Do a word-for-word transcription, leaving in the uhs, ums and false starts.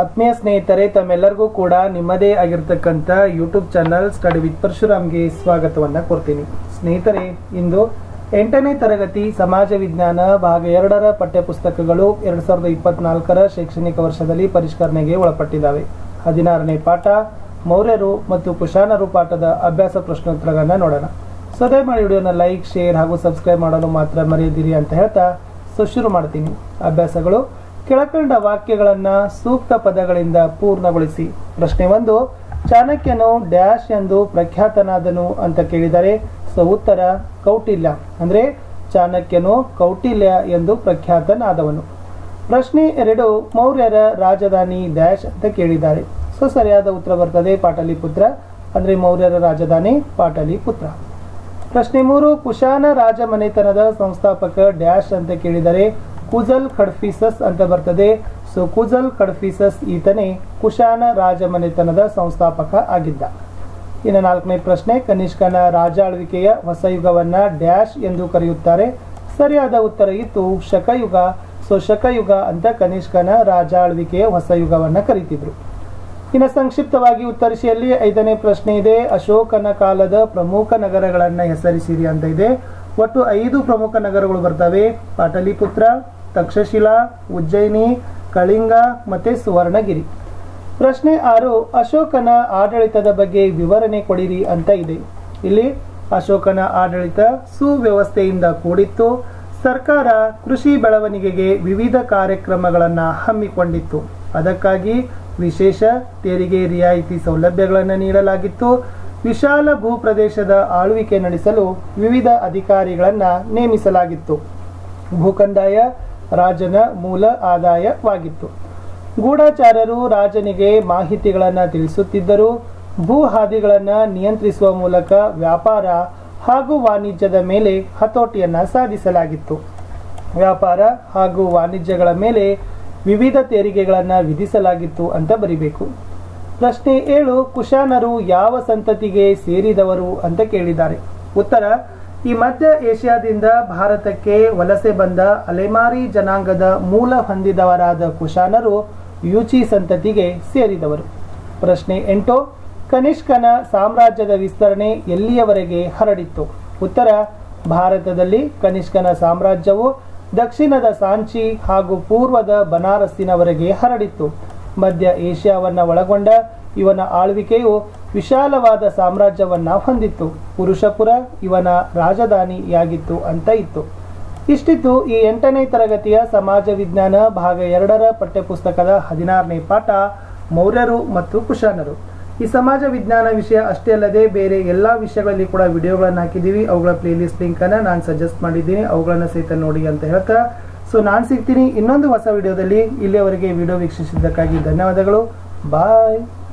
ಆತ್ಮೀಯ ಸ್ನೇಹಿತರೆ, ತಮ್ಮೆಲ್ಲರಿಗೂ ಕೂಡ ನಿಮ್ಮದೇ ಆಗಿರತಕ್ಕಂಥ ಯೂಟ್ಯೂಬ್ ಚಾನಲ್ ಸ್ಟಡಿ ವಿತ್ ಪರಶುರಾಮ್ಗೆ ಸ್ವಾಗತವನ್ನು ಕೊಡ್ತೀನಿ. ಸ್ನೇಹಿತರೆ, ಇಂದು ಎಂಟನೇ ತರಗತಿ ಸಮಾಜ ವಿಜ್ಞಾನ ಭಾಗ ಎರಡರ ಪಠ್ಯಪುಸ್ತಕಗಳು ಎರಡು ಸಾವಿರದ ಇಪ್ಪತ್ನಾಲ್ಕರ ಶೈಕ್ಷಣಿಕ ವರ್ಷದಲ್ಲಿ ಪರಿಷ್ಕರಣೆಗೆ ಒಳಪಟ್ಟಿದ್ದಾವೆ. ಹದಿನಾರನೇ ಪಾಠ ಮೌರ್ಯರು ಮತ್ತು ಕುಶಾನರು ಪಾಠದ ಅಭ್ಯಾಸ ಪ್ರಶ್ನೋತ್ತರಗಳನ್ನು ನೋಡೋಣ. ಸೊ ದಯಮಾಡಿ ವಿಡಿಯೋನ ಲೈಕ್, ಶೇರ್ ಹಾಗೂ ಸಬ್ಸ್ಕ್ರೈಬ್ ಮಾಡಲು ಮಾತ್ರ ಮರೆಯದಿರಿ ಅಂತ ಹೇಳ್ತಾ ಸೊ ಶುರು ಮಾಡ್ತೀನಿ. ಅಭ್ಯಾಸಗಳು: ಕೆಳಕಂಡ ವಾಕ್ಯಗಳನ್ನು ಸೂಕ್ತ ಪದಗಳಿಂದ ಪೂರ್ಣಗೊಳಿಸಿ. ಪ್ರಶ್ನೆ ಒಂದು, ಚಾಣಕ್ಯನು ಡ್ಯಾಶ್ ಎಂದು ಪ್ರಖ್ಯಾತನಾದನು ಅಂತ ಕೇಳಿದರೆ ಸೊ ಉತ್ತರ ಕೌಟಿಲ್ಯ. ಅಂದರೆ ಚಾಣಕ್ಯನು ಕೌಟಿಲ್ಯ ಎಂದು ಪ್ರಖ್ಯಾತನಾದವನು. ಪ್ರಶ್ನೆ ಎರಡು, ಮೌರ್ಯರ ರಾಜಧಾನಿ ಡ್ಯಾಶ್ ಅಂತ ಕೇಳಿದ್ದಾರೆ. ಸೊ ಸರಿಯಾದ ಉತ್ತರ ಬರ್ತದೆ ಪಾಟಲಿಪುತ್ರ. ಅಂದರೆ ಮೌರ್ಯರ ರಾಜಧಾನಿ ಪಾಟಲಿಪುತ್ರ. ಪ್ರಶ್ನೆ ಮೂರು, ಕುಶಾನ ರಾಜಮನೆತನದ ಸಂಸ್ಥಾಪಕ ಡ್ಯಾಶ್ ಅಂತ ಕೇಳಿದರೆ ಕುಜಲ್ ಖಡ್ಫೀಸಸ್ ಅಂತ ಬರ್ತದೆ. ಸೊ ಕುಜಲ್ ಖಡ್ಫೀಸಸ್ ಈತನೇ ಕುಶಾನ ರಾಜಮನೆತನದ ಸಂಸ್ಥಾಪಕ ಆಗಿದ್ದ. ಇನ್ನು ನಾಲ್ಕನೇ ಪ್ರಶ್ನೆ, ಕನಿಷ್ಕನ ರಾಜಾಳ್ವಿಕೆಯ ಹೊಸ ಯುಗವನ್ನ ಡ್ಯಾಶ್ ಎಂದು ಕರೆಯುತ್ತಾರೆ. ಸರಿಯಾದ ಉತ್ತರ ಇತ್ತು ಶಕಯುಗ. ಸೊ ಶಕಯುಗ ಅಂತ ಕನಿಷ್ಕನ ರಾಜಾಳ್ವಿಕೆಯ ಹೊಸ ಯುಗವನ್ನ ಕರೀತಿದ್ರು. ಇನ್ನು ಸಂಕ್ಷಿಪ್ತವಾಗಿ ಉತ್ತರಿಸಿಯಲ್ಲಿ ಐದನೇ ಪ್ರಶ್ನೆ ಇದೆ, ಅಶೋಕನ ಕಾಲದ ಪ್ರಮುಖ ನಗರಗಳನ್ನು ಹೆಸರಿಸಿರಿ ಅಂತ ಇದೆ. ಒಟ್ಟು ಐದು ಪ್ರಮುಖ ನಗರಗಳು ಬರ್ತವೆ: ಪಾಟಲಿಪುತ್ರ, ತಕ್ಷಶಿಲಾ, ಉಜ್ಜಯಿನಿ, ಕಳಿಂಗ ಮತ್ತೆ ಸುವರ್ಣಗಿರಿ. ಪ್ರಶ್ನೆ ಆರು, ಅಶೋಕನ ಆಡಳಿತದ ಬಗ್ಗೆ ವಿವರಣೆ ಕೊಡಿರಿ ಅಂತ ಇದೆ. ಇಲ್ಲಿ ಅಶೋಕನ ಆಡಳಿತ ಸುವ್ಯವಸ್ಥೆಯಿಂದ ಕೂಡಿತ್ತು. ಸರ್ಕಾರ ಕೃಷಿ ಬೆಳವಣಿಗೆಗೆ ವಿವಿಧ ಕಾರ್ಯಕ್ರಮಗಳನ್ನು ಹಮ್ಮಿಕೊಂಡಿತ್ತು. ಅದಕ್ಕಾಗಿ ವಿಶೇಷ ತೆರಿಗೆ ರಿಯಾಯಿತಿ ಸೌಲಭ್ಯಗಳನ್ನು ನೀಡಲಾಗಿತ್ತು. ವಿಶಾಲ ಭೂಪ್ರದೇಶದ ಆಳ್ವಿಕೆ ನಡೆಸಲು ವಿವಿಧ ಅಧಿಕಾರಿಗಳನ್ನು ನೇಮಿಸಲಾಗಿತ್ತು. ಭೂಕಂದಾಯ ರಾಜನ ಮೂಲ ಆದಾಯವಾಗಿತ್ತು. ಗೂಢಚಾರರು ರಾಜನಿಗೆ ಮಾಹಿತಿಗಳನ್ನು ತಿಳಿಸುತ್ತಿದ್ದರು. ಭೂ ಹಾದಿಗಳನ್ನು ನಿಯಂತ್ರಿಸುವ ಮೂಲಕ ವ್ಯಾಪಾರ ಹಾಗೂ ವಾಣಿಜ್ಯದ ಮೇಲೆ ಹತೋಟಿಯನ್ನು ಸಾಧಿಸಲಾಗಿತ್ತು. ವ್ಯಾಪಾರ ಹಾಗೂ ವಾಣಿಜ್ಯಗಳ ಮೇಲೆ ವಿವಿಧ ತೆರಿಗೆಗಳನ್ನು ವಿಧಿಸಲಾಗಿತ್ತು ಅಂತ ಬರಿಬೇಕು. ಪ್ರಶ್ನೆ ಏಳು, ಕುಶಾನರು ಯಾವ ಸಂತತಿಗೆ ಸೇರಿದವರು ಅಂತ ಕೇಳಿದ್ದಾರೆ. ಉತ್ತರ, ಈ ಮಧ್ಯ ಏಷ್ಯಾದಿಂದ ಭಾರತಕ್ಕೆ ವಲಸೆ ಬಂದ ಅಲೆಮಾರಿ ಜನಾಂಗದ ಮೂಲ ಹೊಂದಿದವರಾದ ಕುಶಾನರು ಯುಚಿ ಸಂತತಿಗೆ ಸೇರಿದವರು. ಪ್ರಶ್ನೆ ಎಂಟು, ಕನಿಷ್ಕನ ಸಾಮ್ರಾಜ್ಯದ ವಿಸ್ತರಣೆ ಎಲ್ಲಿಯವರೆಗೆ ಹರಡಿತ್ತು. ಉತ್ತರ, ಭಾರತದಲ್ಲಿ ಕನಿಷ್ಕನ ಸಾಮ್ರಾಜ್ಯವು ದಕ್ಷಿಣದ ಸಾಂಚಿ ಹಾಗೂ ಪೂರ್ವದ ಬನಾರಸ್ಸಿನವರೆಗೆ ಹರಡಿತ್ತು. ಮಧ್ಯ ಏಷ್ಯಾವನ್ನು ಒಳಗೊಂಡ ಇವನ ಆಳ್ವಿಕೆಯು ವಿಶಾಲವಾದ ಸಾಮ್ರಾಜ್ಯವನ್ನ ಹೊಂದಿತ್ತು. ಪುರುಷಪುರ ಇವನ ರಾಜಧಾನಿಯಾಗಿತ್ತು ಅಂತ ಇತ್ತು. ಇಷ್ಟಿತ್ತು ಈ ಎಂಟನೇ ತರಗತಿಯ ಸಮಾಜ ವಿಜ್ಞಾನ ಭಾಗ ಎರಡರ ಪಠ್ಯಪುಸ್ತಕದ ಹದಿನಾರನೇ ಪಾಠ ಮೌರ್ಯರು ಮತ್ತು ಕುಶಾನರು. ಈ ಸಮಾಜ ವಿಜ್ಞಾನ ವಿಷಯ ಅಷ್ಟೇ ಅಲ್ಲದೆ ಬೇರೆ ಎಲ್ಲ ವಿಷಯಗಳಲ್ಲಿ ಕೂಡ ವಿಡಿಯೋಗಳನ್ನು ಹಾಕಿದ್ದೀವಿ. ಅವುಗಳ ಪ್ಲೇಲಿಸ್ಟ್ ಲಿಂಕನ್ನು ನಾನು ಸಜೆಸ್ಟ್ ಮಾಡಿದ್ದೀನಿ, ಅವುಗಳನ್ನು ಸಹಿತ ನೋಡಿ ಅಂತ ಹೇಳ್ತಾ ಸೊ ನಾನು ಸಿಗ್ತೀನಿ ಇನ್ನೊಂದು ಹೊಸ ವಿಡಿಯೋದಲ್ಲಿ. ಇಲ್ಲಿಯವರೆಗೆ ವಿಡಿಯೋ ವೀಕ್ಷಿಸಿದ್ದಕ್ಕಾಗಿ ಧನ್ಯವಾದಗಳು. ಬಾಯ್.